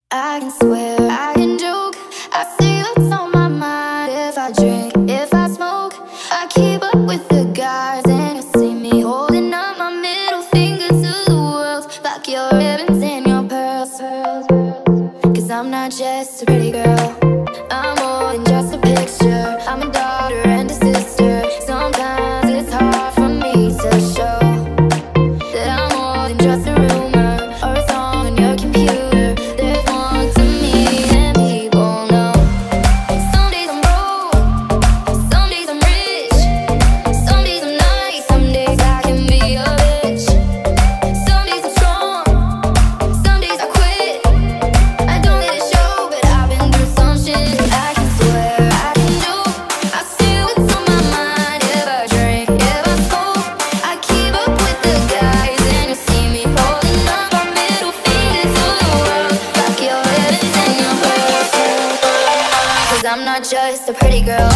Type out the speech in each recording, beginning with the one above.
I can swear, I can joke, I see what's on my mind. If I drink, if I smoke, I keep up with the guys. And you see me holding up my middle finger to the world. Like your ribbons and your pearls. Cause I'm not just a pretty girl, I'm more than just a picture. I'm a daughter and a sister. Sometimes it's hard for me to show that I'm more than just a rumor or a song on your computer. There's more to me than people know. Some days I'm broke, some days I'm rich, some days I'm nice, some days I can be a bitch. Some days I'm strong, some days I quit. I don't let it show, but I've been through some shit. I can swear, I can joke, I see what's on my mind. If I drink, if I smoke, I keep up with the guys. And you see me holding up our middle fingers to the world. Like your ribbons and your pearls. Cause I'm not just a pretty girl.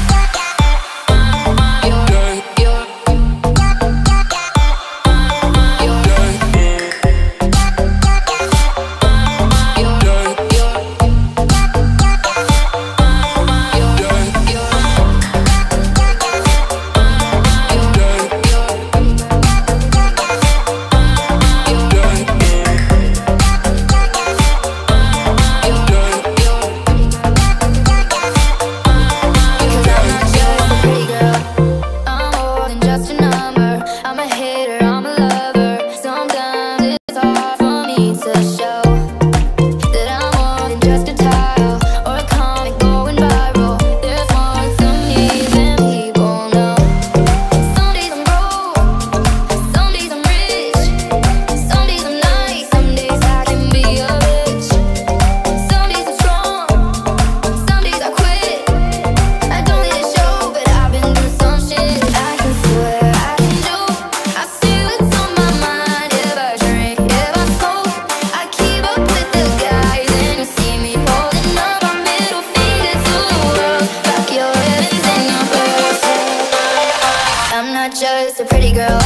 Just a pretty girl.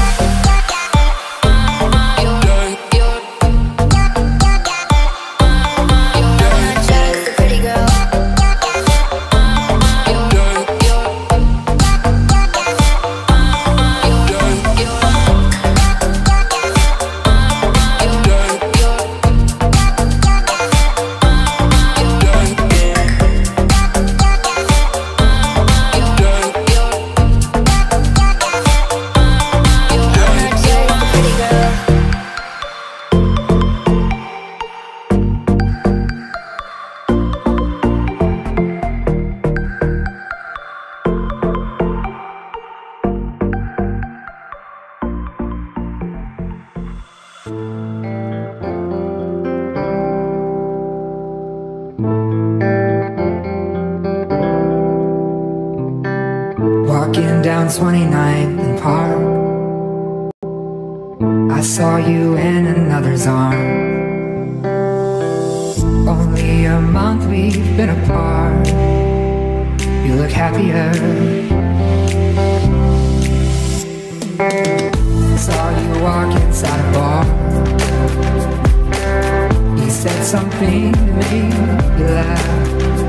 Walking down 29th and Park, I saw you in another's arm. Only a month we've been apart. You look happier. Saw you walk inside a bar. You said something to make you laugh.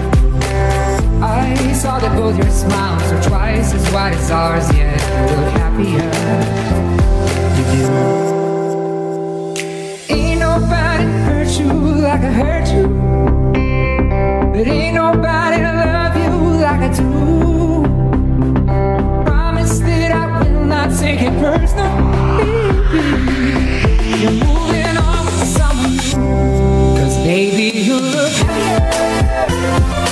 I saw that both your smiles were twice as wide as ours, yet you look happier. You do. Ain't nobody hurt you like I hurt you, but ain't nobody love you like I do. Promise that I will not take it personal. You're moving on with someone new, 'cause baby you look happier.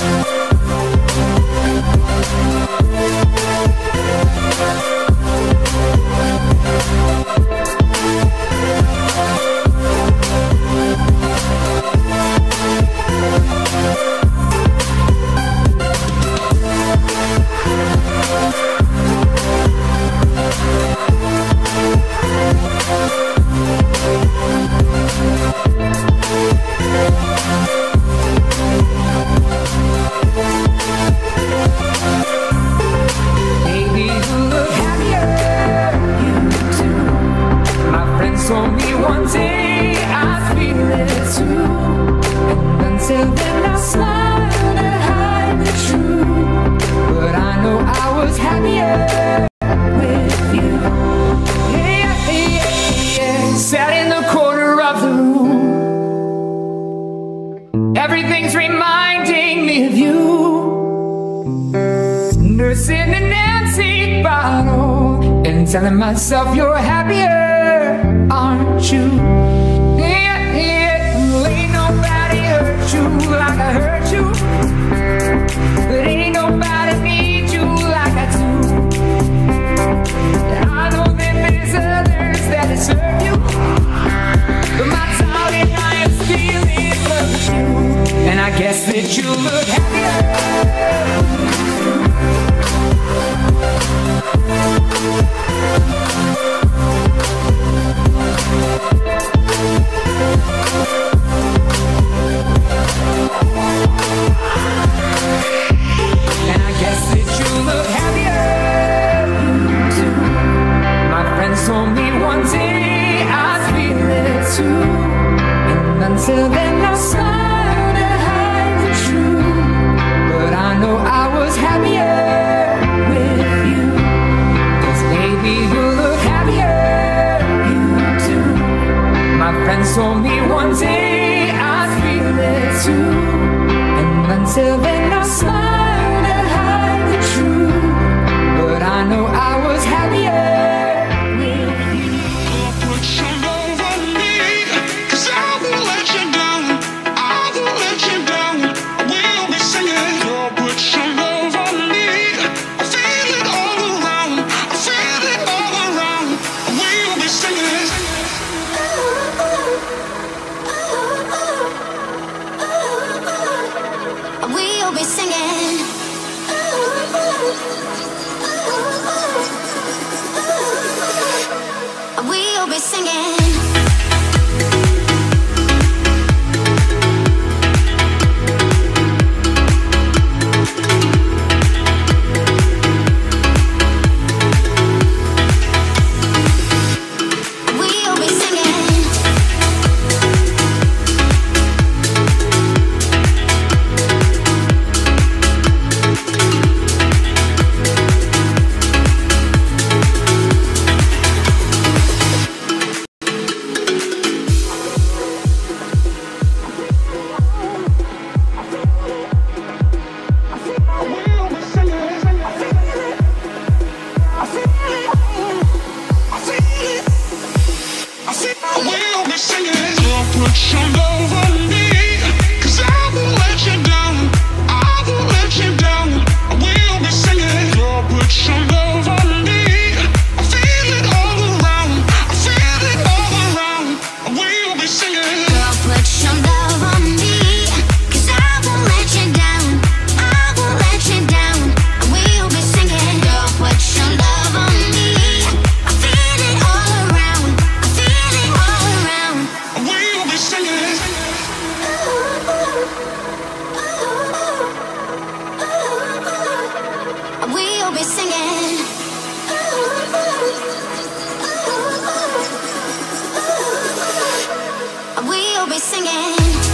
told me one day I'd feel it too, and smile to hide the truth. But I know I was happier with you. Yeah, yeah, yeah. Sat in the corner of the room. Everything's reminding me of you. Nursing an empty bottle and telling myself you're happier, aren't you? Yeah, yeah. Ain't nobody hurt you like I hurt you. But ain't nobody need you like I do. I know that there's others that deserve you, but my darling, I am still in love with you. And I guess that you look happier. And I guess that you look happier too. My friends told me one day I'd feel it too. And until then I smile to hide the truth. But I know I was happier with you. 'Cause baby you look happier, you do. My friends told me one day I'd feel it too. And until then I smile to hide the truth. But I know I was happier with you. Put some love on me, 'cause I won't let you down. I won't let you down. I will be singing. Girl, put some love on me. I feel it all around. I feel it all around. I will be singing. We'll be singing. We'll be singing. We'll be singing. We'll be singing. We'll be singing.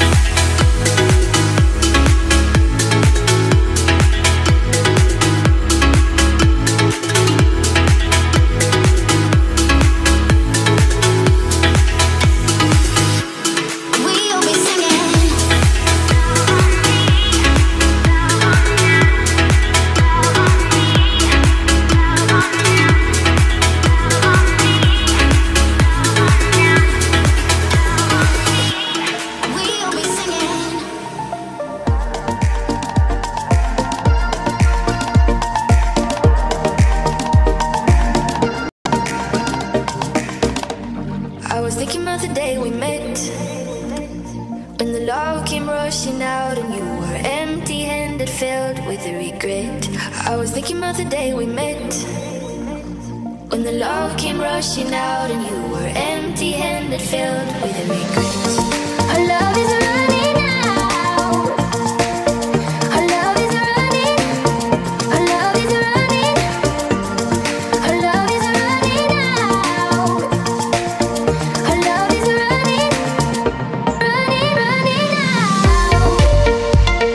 rushing out and you were empty-handed, filled with regret. I was thinking about the day we met, when the love came rushing out and you were empty-handed, filled with regret. Our love is running out. Our love is running. Our love is running. Our love is running out. Our love is running, running, running out.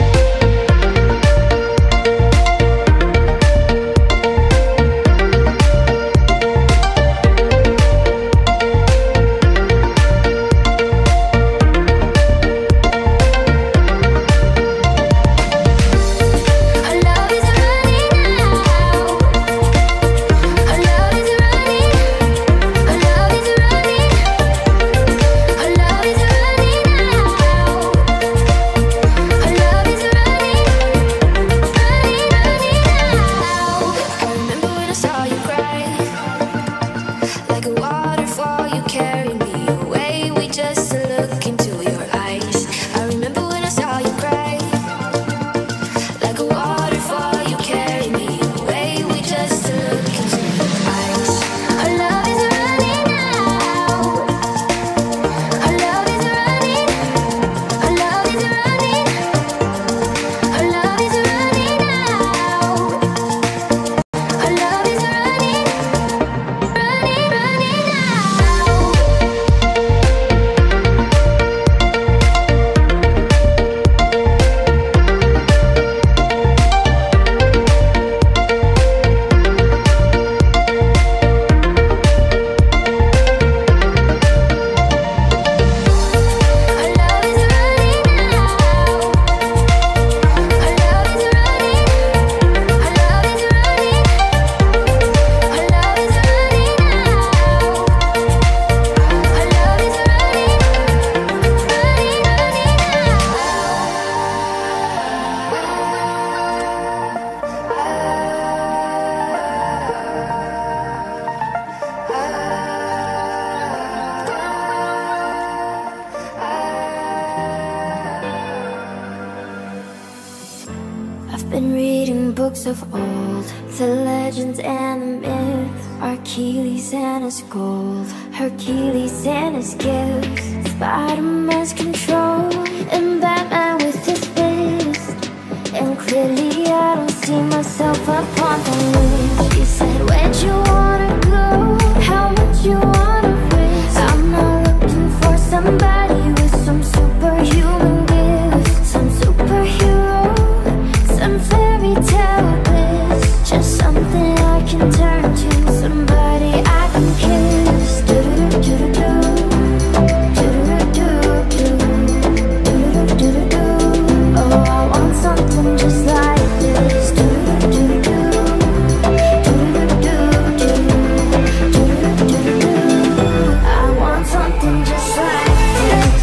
Been reading books of old, the legends and the myths. Achilles and his gold, Hercules and his gifts, Spider-Man's control, and Batman with his fist. And clearly I don't see myself upon the list. She said, where'd you wanna go? How much you wanna risk? I'm not looking for somebody with some superhuman gifts, some superhero, some fairy tale bliss. Just something I can turn to, somebody I can kiss. Do-do-do-do-do, do-do-do-do-do, do-do-do-do-do. Oh, I want something just like this. Do-do-do-do-do, do-do-do-do-do, do-do-do-do-do. I want something just like this.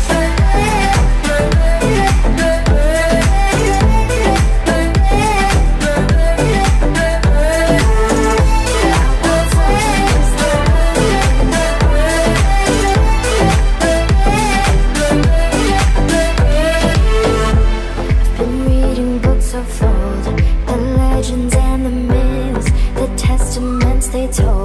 Been reading books of old, the legends and the myths, the testaments they told.